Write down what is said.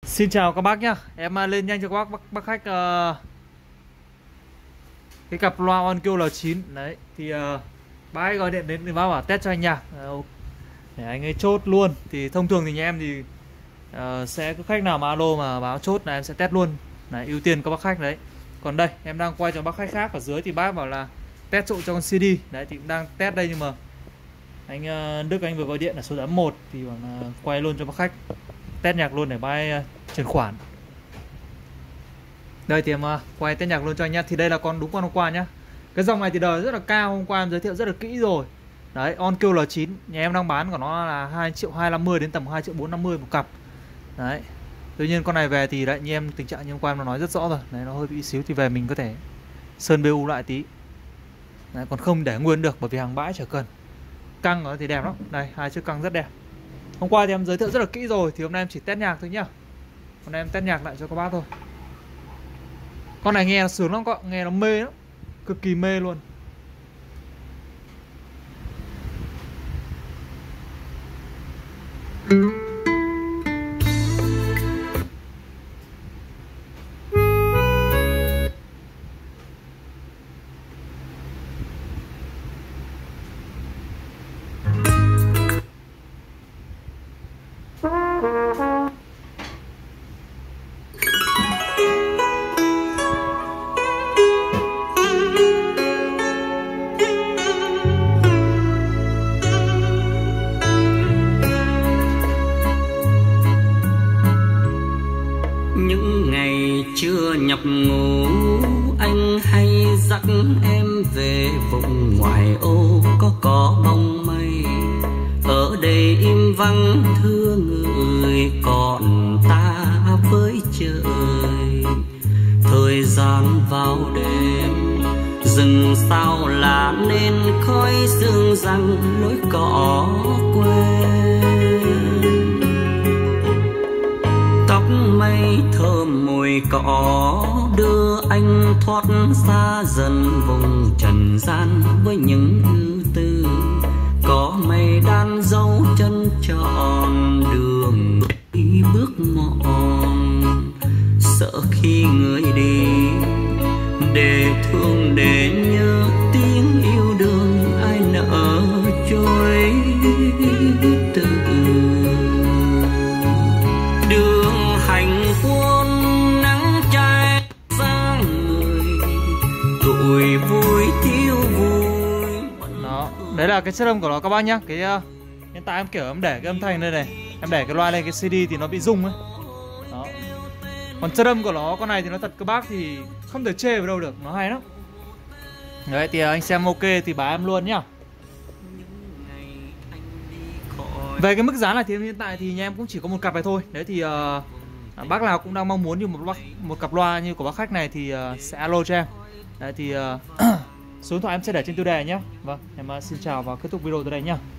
Xin chào các bác nhá. Em lên nhanh cho các bác khách cái cặp loa Onkyo L9 đấy thì bác ấy gọi điện đến thì bác bảo test cho anh nhạc để anh ấy chốt luôn. Thì thông thường thì nhà em thì sẽ có khách nào mà alo mà báo chốt là em sẽ test luôn. Đấy, ưu tiên các bác khách đấy. Còn đây em đang quay cho bác khách khác ở dưới thì bác bảo là test trộn cho con CD. Đấy thì cũng đang test đây nhưng mà anh Đức anh vừa gọi điện ở số 81 thì bảo là quay luôn cho bác khách test nhạc luôn để bác ấy chuyển khoản. Đây thì em quay test nhạc luôn cho anh nhá. Thì đây là con đúng con hôm qua nhá. Cái dòng này thì đời rất là cao, hôm qua em giới thiệu rất là kỹ rồi. Đấy, Onkyo L9 nhà em đang bán của nó là 2.250.000 đến tầm 2.450.000 một cặp. Đấy. Tuy nhiên con này về thì lại như em tình trạng như hôm qua em nói rất rõ rồi. Đấy, nó hơi bị xíu thì về mình có thể sơn BU lại tí. Đấy, còn không để nguyên được bởi vì hàng bãi chả cần. Căng nó thì đẹp lắm. Đây, hai chiếc căng rất đẹp. Hôm qua thì em giới thiệu rất là kỹ rồi thì hôm nay em chỉ test nhạc thôi nhá. Hôm nay em test nhạc lại cho các bác thôi. Con này nghe nó sướng lắm các bạn, nghe nó mê lắm, cực kỳ mê luôn. Những ngày chưa nhập ngũ, anh hay dắt em về vùng ngoại ô có bóng mây. Ở đây im vắng thưa người, còn ta với trời. Thời gian vào đêm, rừng sao lá nên khói sương răng lối cỏ quên. Tóc mây thơm mùi cỏ đưa anh thoát xa dần vùng trần gian với những ưu tư. Có mây đan dấu chân tròn đường đi bước mòn. Sợ khi người đi để thương để nhớ tiếng yêu đương ai nỡ trôi từ. Đường hành quân nắng cháy ra người, tuổi vui thiếu vui. Đó, đấy là cái chất âm của nó các bác nhá. Cái hiện tại em kiểu em để cái âm thanh đây này, em để cái loa lên cái CD thì nó bị rung ấy. Đó. Còn chất âm của nó con này thì nó thật các bác thì không thể chê vào đâu được, nó hay lắm. Đấy thì anh xem ok thì báo em luôn nhá. Về cái mức giá này thì hiện tại thì nhà em cũng chỉ có một cặp này thôi. Đấy thì bác nào cũng đang mong muốn như một cặp loa như của bác khách này thì sẽ alo cho em. Đấy thì số điện thoại em sẽ để trên tiêu đề nhé. Vâng, em xin chào và kết thúc video tới đây nhá.